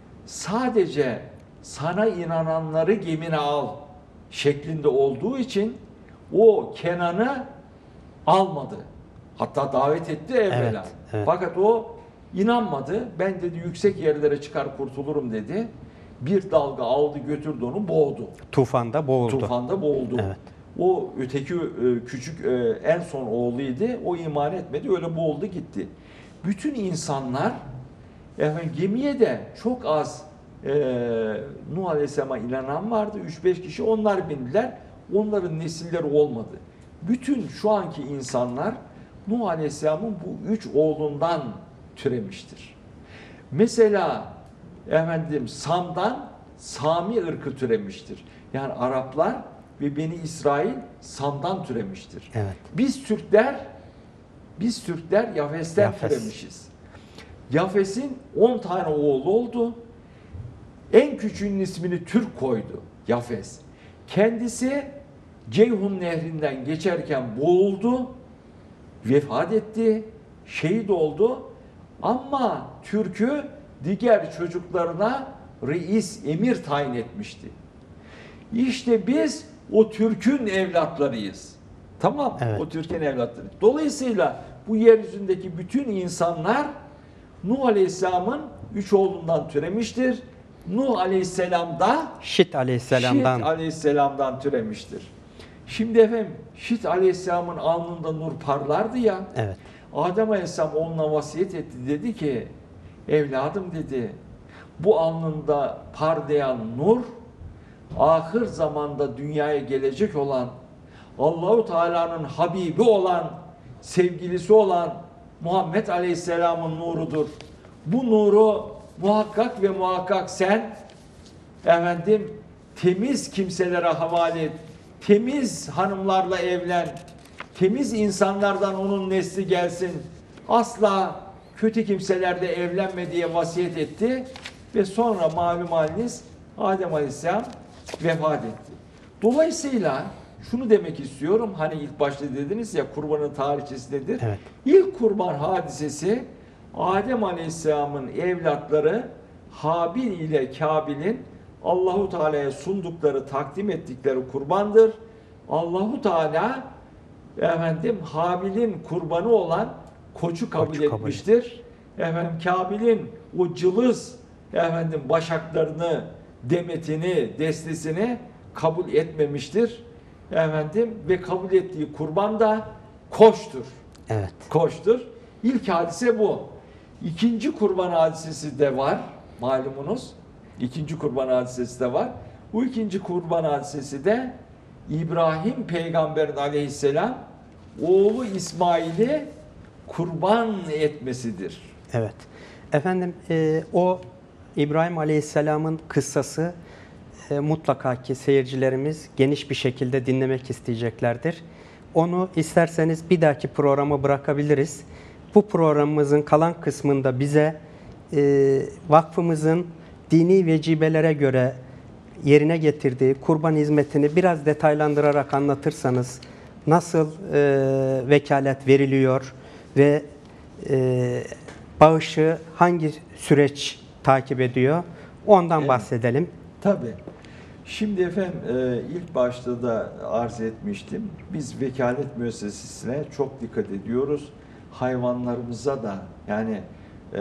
Speaker 2: sadece sana inananları gemine al şeklinde olduğu için o Kenan'ı almadı. Hatta davet etti evvela.
Speaker 1: Evet, evet.
Speaker 2: Fakat o inanmadı. Ben dedi yüksek yerlere çıkar kurtulurum dedi. Bir dalga aldı götürdü onu boğdu.
Speaker 1: Tufanda boğuldu.
Speaker 2: Tufanda boğuldu.
Speaker 1: Evet.
Speaker 2: O öteki e, küçük e, en son oğluydu. O iman etmedi. Öyle boğuldu gitti. Bütün insanlar efendim, gemiye de çok az e, Nuh Aleyhisselam'a inanan vardı. üç beş kişi onlar bindiler. Onların nesilleri olmadı. Bütün şu anki insanlar Nuh Aleyhisselam'ın bu üç oğlundan türemiştir. Mesela efendim Sam'dan Sami ırkı türemiştir. Yani Araplar ve Beni İsrail Sam'dan türemiştir.
Speaker 1: Evet.
Speaker 2: Biz Türkler biz Türkler Yafes'ten
Speaker 1: Yafes.
Speaker 2: türemişiz. Yafes'in on tane oğlu oldu. En küçüğünün ismini Türk koydu. Yafes. Kendisi Ceyhun Nehri'nden geçerken boğuldu. Vefat etti. Şehit oldu. Ama Türk'ü diğer çocuklarına reis, emir tayin etmişti. İşte biz o Türk'ün evlatlarıyız. Tamam,
Speaker 1: Evet.
Speaker 2: o Türk'ün evlatları. Dolayısıyla bu yeryüzündeki bütün insanlar Nuh Aleyhisselam'ın üç oğlundan türemiştir. Nuh Aleyhisselam da
Speaker 1: Şit Aleyhisselam'dan.
Speaker 2: Şit Aleyhisselam'dan türemiştir. Şimdi efendim Şit Aleyhisselam'ın alnında nur parlardı ya.
Speaker 1: Evet.
Speaker 2: Adem Aleyhisselam onunla vasiyet etti. Dedi ki evladım dedi bu alnında parlayan nur
Speaker 3: ahir zamanda dünyaya gelecek olan, Allahu Teala'nın Habibi olan, sevgilisi olan Muhammed Aleyhisselam'ın nurudur. Bu nuru muhakkak ve muhakkak sen efendim temiz kimselere havale et. Temiz hanımlarla evlen. Temiz insanlardan onun nesli gelsin. Asla kötü kimselerle evlenme diye vasiyet etti. Ve sonra malum haliniz Adem Aleyhisselam vefat etti. Dolayısıyla şunu demek istiyorum. Hani ilk başta dediniz ya kurbanın tarihçesi nedir?
Speaker 1: Evet.
Speaker 3: İlk kurban hadisesi Adem Aleyhisselam'ın evlatları Habil ile Kabil'in Allahu Teala'ya sundukları, takdim ettikleri kurbandır. Allahu Teala efendim Habil'in kurbanı olan koçu kabul
Speaker 1: Koçu kabul
Speaker 3: etmiştir. Efendim Kabil'in o cılız efendim başaklarını, demetini, destesini kabul etmemiştir. Efendim ve kabul ettiği kurban da koçtur.
Speaker 1: Evet.
Speaker 3: Koçtur. İlk hadise bu. İkinci kurban hadisesi de var malumunuz. İkinci kurban hadisesi de var. Bu ikinci kurban hadisesi de İbrahim Peygamber'in aleyhisselam oğlu İsmail'i kurban etmesidir.
Speaker 1: Evet. Efendim e, o İbrahim Aleyhisselam'ın kıssası e, mutlaka ki seyircilerimiz geniş bir şekilde dinlemek isteyeceklerdir. Onu isterseniz bir dahaki programa bırakabiliriz. Bu programımızın kalan kısmında bize e, vakfımızın dini vecibelere göre yerine getirdiği kurban hizmetini biraz detaylandırarak anlatırsanız nasıl e, vekalet veriliyor ve e, bağışı hangi süreç takip ediyor ondan
Speaker 3: Evet.
Speaker 1: bahsedelim.
Speaker 3: Tabii. Şimdi efendim e, ilk başta da arz etmiştim. Biz vekalet müessesesine çok dikkat ediyoruz. Hayvanlarımıza da yani e,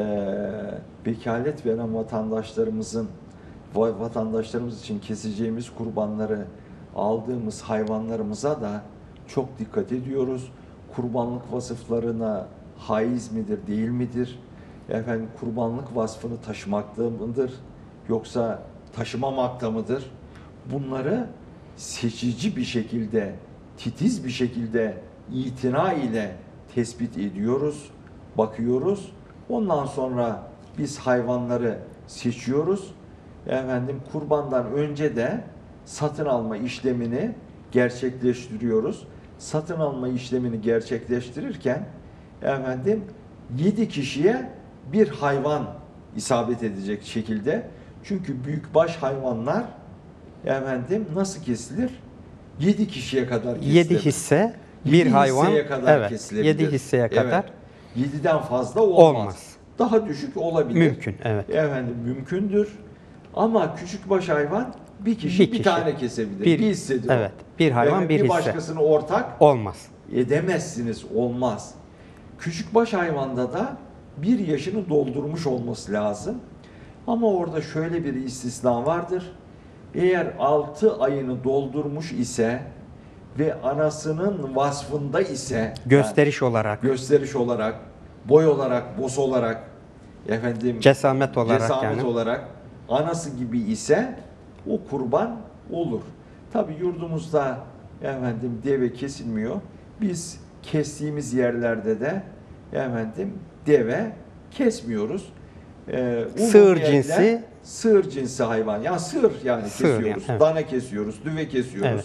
Speaker 3: vekalet veren vatandaşlarımızın vatandaşlarımız için keseceğimiz kurbanları aldığımız hayvanlarımıza da çok dikkat ediyoruz. Kurbanlık vasıflarına haiz midir, değil midir? Efendim kurbanlık vasfını taşımakta mıdır? Yoksa taşımamakta mıdır? Bunları seçici bir şekilde, titiz bir şekilde itina ile tespit ediyoruz, bakıyoruz. Ondan sonra biz hayvanları seçiyoruz. Efendim kurbandan önce de satın alma işlemini gerçekleştiriyoruz. Satın alma işlemini gerçekleştirirken efendim yedi kişiye bir hayvan isabet edecek şekilde. Çünkü büyükbaş hayvanlar efendim nasıl kesilir? yedi kişiye kadar kesilir.
Speaker 1: yedi hisse bir
Speaker 3: Yedi
Speaker 1: hayvan
Speaker 3: hisseye kadar
Speaker 1: evet
Speaker 3: kesilebilir.
Speaker 1: yedi hisseye kadar
Speaker 3: Evet. yediden fazla olmaz.
Speaker 1: olmaz.
Speaker 3: Daha düşük olabilir.
Speaker 1: Mümkün, evet.
Speaker 3: Efendim mümkündür. Ama küçükbaş hayvan bir kişi
Speaker 1: Bir
Speaker 3: bir,
Speaker 1: kişi.
Speaker 3: tane kesebilir.
Speaker 1: Bir-
Speaker 3: Bir, hissedir
Speaker 1: evet,
Speaker 3: o.
Speaker 1: bir hayvan,
Speaker 3: Evet,
Speaker 1: bir hisse.
Speaker 3: başkasını ortak
Speaker 1: Olmaz.
Speaker 3: edemezsiniz. Olmaz. Küçükbaş hayvanda da bir yaşını doldurmuş olması lazım. Ama orada şöyle bir istisna vardır. Eğer altı ayını doldurmuş ise ve anasının vasfında ise
Speaker 1: Gösteriş olarak,
Speaker 3: yani gösteriş olarak, boy olarak, boz olarak, efendim
Speaker 1: cesamet olarak
Speaker 3: cesamet
Speaker 1: yani.
Speaker 3: olarak anası gibi ise o kurban olur. Tabi yurdumuzda efendim deve kesilmiyor. Biz kestiğimiz yerlerde de efendim deve kesmiyoruz. Ee,
Speaker 1: Sığır
Speaker 3: umumiyetle
Speaker 1: cinsi-
Speaker 3: sığır cinsi hayvan. Yani sığır yani
Speaker 1: Sığır yani,
Speaker 3: kesiyoruz.
Speaker 1: evet.
Speaker 3: Dana kesiyoruz, düve kesiyoruz.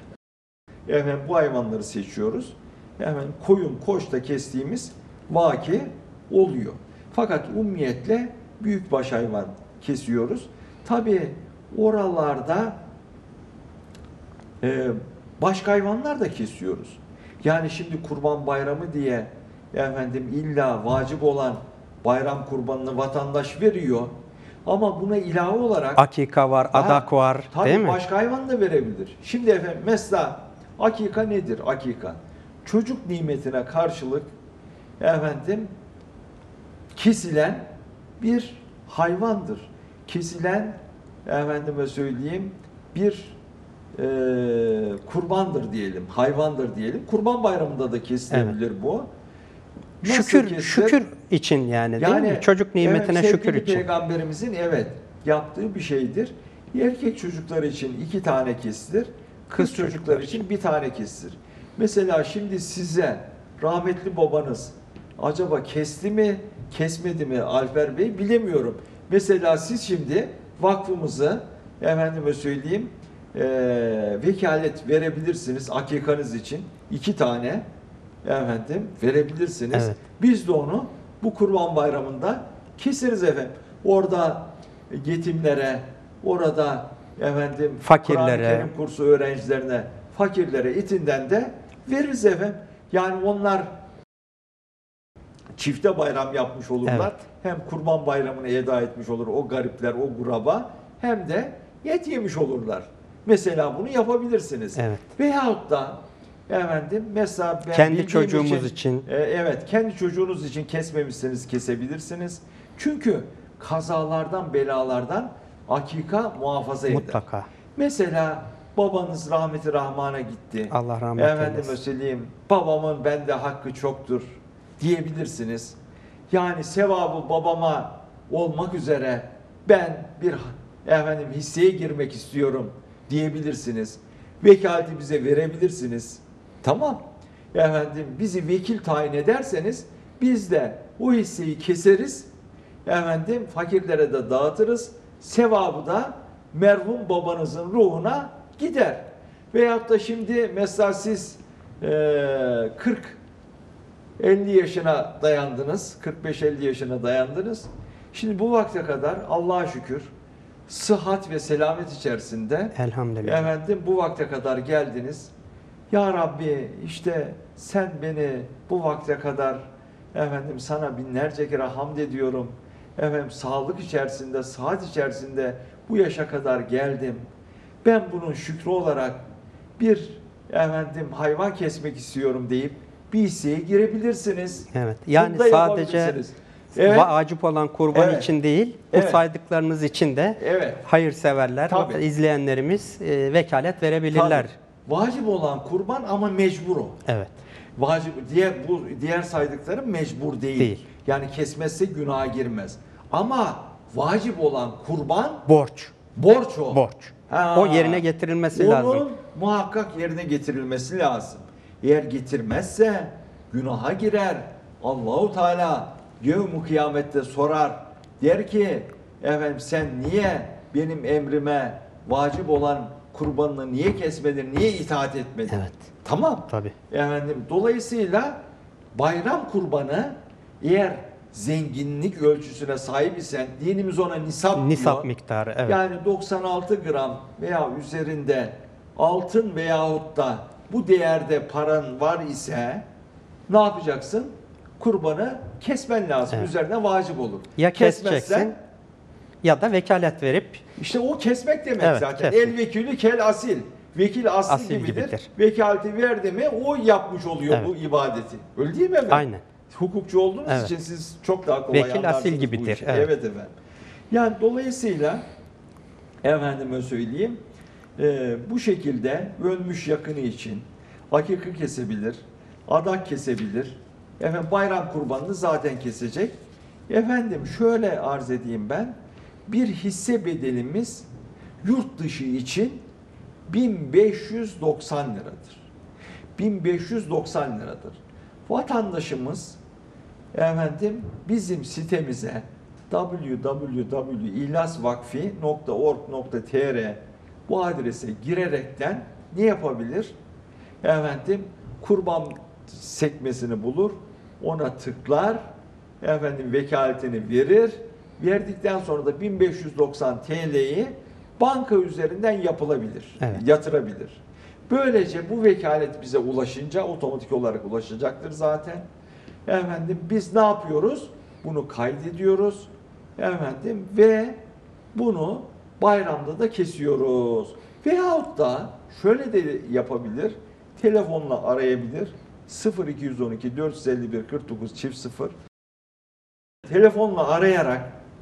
Speaker 3: Efendim bu hayvanları seçiyoruz. Hemen koyun, koç da kestiğimiz vaki oluyor. Fakat umumiyetle büyükbaş hayvan kesiyoruz. Tabi oralarda e, başka hayvanlar da kesiyoruz. Yani şimdi Kurban Bayramı diye efendim illa vacip olan bayram kurbanını vatandaş veriyor. Ama buna ilave olarak
Speaker 1: Akika var,
Speaker 3: Ha,
Speaker 1: adak var,
Speaker 3: tabii
Speaker 1: değil mi?
Speaker 3: başka hayvan da verebilir. Şimdi efendim mesela akika nedir? Akika. Çocuk nimetine karşılık efendim kesilen bir hayvandır. Kesilen efendime söyleyeyim bir e, kurbandır diyelim, hayvandır diyelim. Kurban Bayramı'nda da kesilebilir bu. Nasıl
Speaker 1: Şükür,
Speaker 3: kesilir?
Speaker 1: şükür için yani, değil mi? Çocuk nimetine
Speaker 3: evet,
Speaker 1: şükür
Speaker 3: sevgili
Speaker 1: için.
Speaker 3: Peygamberimizin evet yaptığı bir şeydir. Erkek çocuklar için iki tane kesilir. Kız,
Speaker 1: Kız
Speaker 3: çocuklar
Speaker 1: çocuklar
Speaker 3: için bir tane kesilir. Mesela şimdi size rahmetli babanız acaba kesti mi, kesmedi mi Alper Bey bilemiyorum. Mesela siz şimdi vakfımızı efendime söyleyeyim e, vekalet verebilirsiniz akikanız için iki tane efendim verebilirsiniz.
Speaker 1: Evet.
Speaker 3: Biz de onu bu Kurban Bayramı'nda keseriz efendim. Orada yetimlere, orada efendim
Speaker 1: Fakirlere.
Speaker 3: Kur'an-ı Kerim kursu öğrencilerine, fakirlere itinden de veririz efendim. Yani onlar çifte bayram yapmış olurlar.
Speaker 1: Evet.
Speaker 3: Hem Kurban Bayramı'nı eda etmiş olur o garipler, o guraba, hem de et yemiş olurlar. Mesela bunu yapabilirsiniz.
Speaker 1: Evet.
Speaker 3: Veyahut da efendim mesela ben
Speaker 1: Kendi
Speaker 3: bildiğim
Speaker 1: çocuğumuz için.
Speaker 3: e, evet, kendi çocuğunuz için kesmemişseniz kesebilirsiniz. Çünkü kazalardan, belalardan akika muhafaza eder.
Speaker 1: Mutlaka.
Speaker 3: Mesela babanız rahmeti rahmana gitti.
Speaker 1: Allah rahmet
Speaker 3: Efendim
Speaker 1: eylesin.
Speaker 3: söyleyeyim, babamın bende hakkı çoktur diyebilirsiniz. Yani sevabı babama olmak üzere ben bir efendim hisseye girmek istiyorum diyebilirsiniz. Vekaleti bize verebilirsiniz. Tamam. Efendim bizi vekil tayin ederseniz biz de o hisseyi keseriz. Efendim fakirlere de dağıtırız. Sevabı da merhum babanızın ruhuna gider. Veyahut da şimdi mesela siz e, kırk elli yaşına dayandınız. kırk beş elli yaşına dayandınız. Şimdi bu vakte kadar Allah'a şükür sıhhat ve selamet içerisinde
Speaker 1: Elhamdülillah.
Speaker 3: efendim bu vakte kadar geldiniz. Ya Rabbi işte sen beni bu vakte kadar efendim sana binlerce kere hamd ediyorum. Efendim sağlık içerisinde, sıhhat içerisinde bu yaşa kadar geldim. Ben bunun şükrü olarak bir efendim hayvan kesmek istiyorum deyip bir hisseye girebilirsiniz.
Speaker 1: Evet. Yani
Speaker 3: Bunu da
Speaker 1: sadece
Speaker 3: yapabilirsiniz. Evet.
Speaker 1: vacip olan kurban
Speaker 3: Evet.
Speaker 1: için değil, bu
Speaker 3: Evet.
Speaker 1: saydıklarınız için de
Speaker 3: Evet.
Speaker 1: hayırseverler,
Speaker 3: Tabii.
Speaker 1: izleyenlerimiz e, vekalet verebilirler.
Speaker 3: Tabii. Vacip olan kurban ama mecbur o.
Speaker 1: Evet.
Speaker 3: Vacip diğer bu diğer saydıklarım mecbur değil.
Speaker 1: Değil.
Speaker 3: Yani kesmezse günaha girmez. Ama vacip olan kurban
Speaker 1: Borç.
Speaker 3: borç o.
Speaker 1: Borç.
Speaker 3: Ha.
Speaker 1: O yerine getirilmesi
Speaker 3: Onun
Speaker 1: lazım.
Speaker 3: muhakkak yerine getirilmesi lazım. Eğer getirmezse günaha girer. Allahu Teala yevm-i kıyamette sorar. Der ki efendim sen niye benim emrime vacip olan kurbanını niye kesmedin, niye itaat etmedin?
Speaker 1: Evet.
Speaker 3: Tamam.
Speaker 1: Tabii.
Speaker 3: Efendim dolayısıyla bayram kurbanı eğer zenginlik ölçüsüne sahip isen dinimiz ona nisap diyor.
Speaker 1: Nisap miktarı. Evet.
Speaker 3: Yani doksan altı gram veya üzerinde altın veyahut da bu değerde paran var ise ne yapacaksın? Kurbanı kesmen lazım.
Speaker 1: Evet.
Speaker 3: Üzerine vacip olur.
Speaker 1: Ya
Speaker 3: Kesmezsen,
Speaker 1: keseceksin ya da vekalet verip
Speaker 3: İşte o kesmek demek
Speaker 1: Evet,
Speaker 3: zaten.
Speaker 1: kesmek.
Speaker 3: El vekili kel asil. Vekil asli,
Speaker 1: Asil
Speaker 3: gibidir.
Speaker 1: gibidir.
Speaker 3: Vekaleti verdi mi o yapmış oluyor
Speaker 1: Evet.
Speaker 3: bu ibadeti. Öyle değil mi efendim?
Speaker 1: Aynen.
Speaker 3: Hukukçu olduğunuz
Speaker 1: Evet.
Speaker 3: için siz çok daha kolay
Speaker 1: Vekil
Speaker 3: anlarsınız
Speaker 1: asil
Speaker 3: bu
Speaker 1: gibidir,
Speaker 3: işi.
Speaker 1: evet.
Speaker 3: Evet efendim. Yani dolayısıyla efendime söyleyeyim e, bu şekilde ölmüş yakını için akika kesebilir, adak kesebilir. Efendim bayram kurbanını zaten kesecek. Efendim şöyle arz edeyim ben. Bir hisse bedelimiz yurt dışı için bin beş yüz doksan liradır. bin beş yüz doksan liradır. Vatandaşımız efendim bizim sitemize double-u double-u double-u nokta ihlasvakfi nokta org nokta tr bu adrese girerekten ne yapabilir? Efendim kurban sekmesini bulur, ona tıklar, efendim vekaletini verir. Verdikten sonra da bin beş yüz doksan T L'yi banka üzerinden yapılabilir,
Speaker 1: Evet.
Speaker 3: yatırabilir. Böylece bu vekalet bize ulaşınca otomatik olarak ulaşacaktır zaten. Efendim biz ne yapıyoruz? Bunu kaydediyoruz. Efendim ve bunu bayramda da kesiyoruz. Veyahut da şöyle de yapabilir. Telefonla arayabilir. sıfır iki yüz on iki dört yüz elli bir kırk dokuz çift sıfır. Telefonla arayarak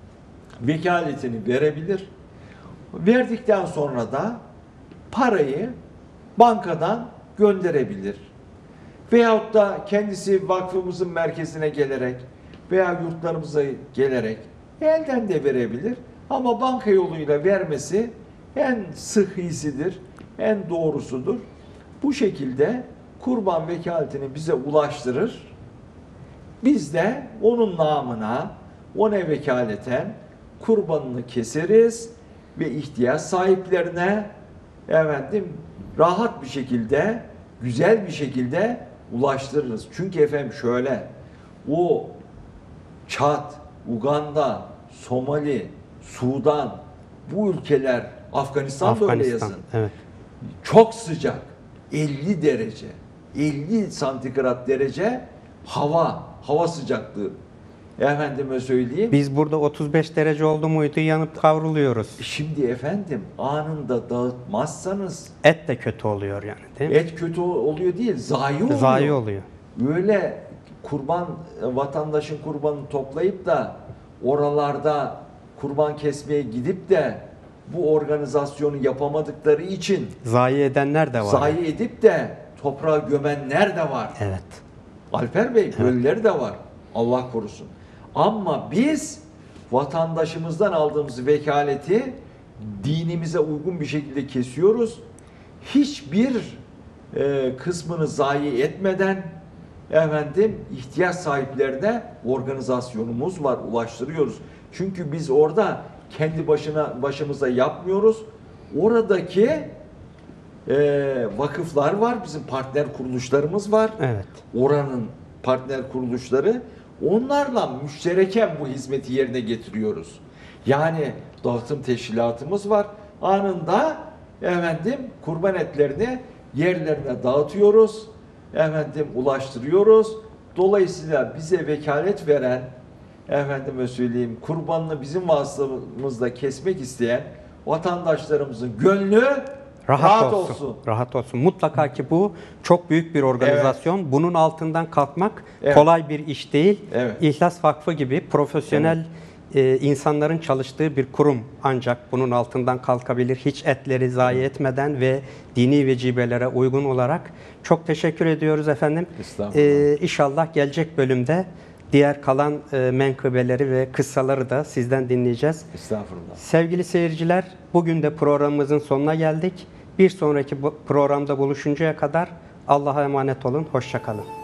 Speaker 3: vekaletini verebilir. Verdikten sonra da parayı bankadan gönderebilir. Veyahut da kendisi vakfımızın merkezine gelerek veya yurtlarımıza gelerek elden de verebilir. Ama banka yoluyla vermesi en sıhhisidir, en doğrusudur. Bu şekilde kurban vekaletini bize ulaştırır. Biz de onun namına, ona vekaleten kurbanını keseriz ve ihtiyaç sahiplerine efendim rahat bir şekilde, güzel bir şekilde ulaştırırız. Çünkü efendim şöyle, o Çad, Uganda, Somali, Sudan, bu ülkeler, Afganistan da öyle
Speaker 1: Afganistan,
Speaker 3: yazın.
Speaker 1: evet.
Speaker 3: Çok sıcak. elli derece. elli santigrat derece hava, hava sıcaklığı. Efendime söyleyeyim.
Speaker 1: Biz burada otuz beş derece oldu muydu yanıp kavruluyoruz.
Speaker 3: Şimdi efendim anında dağıtmazsanız
Speaker 1: Et de kötü oluyor yani, değil mi?
Speaker 3: et kötü oluyor değil, zayi oluyor.
Speaker 1: Zayi oluyor.
Speaker 3: Böyle kurban, vatandaşın kurbanını toplayıp da oralarda kurban kesmeye gidip de bu organizasyonu yapamadıkları için
Speaker 1: Zayi edenler de var.
Speaker 3: zayi edip de toprağa gömenler de var.
Speaker 1: Evet.
Speaker 3: Alper Bey, böyleleri de var. Allah korusun. Ama biz vatandaşımızdan aldığımız vekaleti dinimize uygun bir şekilde kesiyoruz. Hiçbir e, kısmını zayi etmeden efendim ihtiyaç sahiplerine organizasyonumuz var, ulaştırıyoruz. Çünkü biz orada kendi başına başımıza yapmıyoruz. Oradaki e, vakıflar var, bizim partner kuruluşlarımız var.
Speaker 1: Evet.
Speaker 3: Oranın partner kuruluşları, onlarla müştereken bu hizmeti yerine getiriyoruz. Yani dağıtım teşkilatımız var. Anında efendim kurban etlerini yerlerine dağıtıyoruz. Efendim ulaştırıyoruz. Dolayısıyla bize vekalet veren, efendime söyleyeyim, kurbanını bizim vasıtamızla kesmek isteyen vatandaşlarımızın gönlü
Speaker 1: Rahat,
Speaker 3: rahat
Speaker 1: olsun.
Speaker 3: olsun.
Speaker 1: Rahat olsun. Mutlaka ki bu çok büyük bir organizasyon. Bunun altından kalkmak
Speaker 3: Evet.
Speaker 1: kolay bir iş değil.
Speaker 3: Evet.
Speaker 1: İhlas Vakfı gibi profesyonel e, insanların çalıştığı bir kurum ancak bunun altından kalkabilir. Hiç etleri zayi etmeden ve dini vecibelere uygun olarak. Çok teşekkür ediyoruz efendim.
Speaker 3: Estağfurullah.
Speaker 1: E, İnşallah gelecek bölümde diğer kalan e, menkıbeleri ve kıssaları da sizden dinleyeceğiz.
Speaker 3: Estağfurullah.
Speaker 1: Sevgili seyirciler, bugün de programımızın sonuna geldik. Bir sonraki bu- programda buluşuncaya kadar Allah'a emanet olun, hoşça kalın.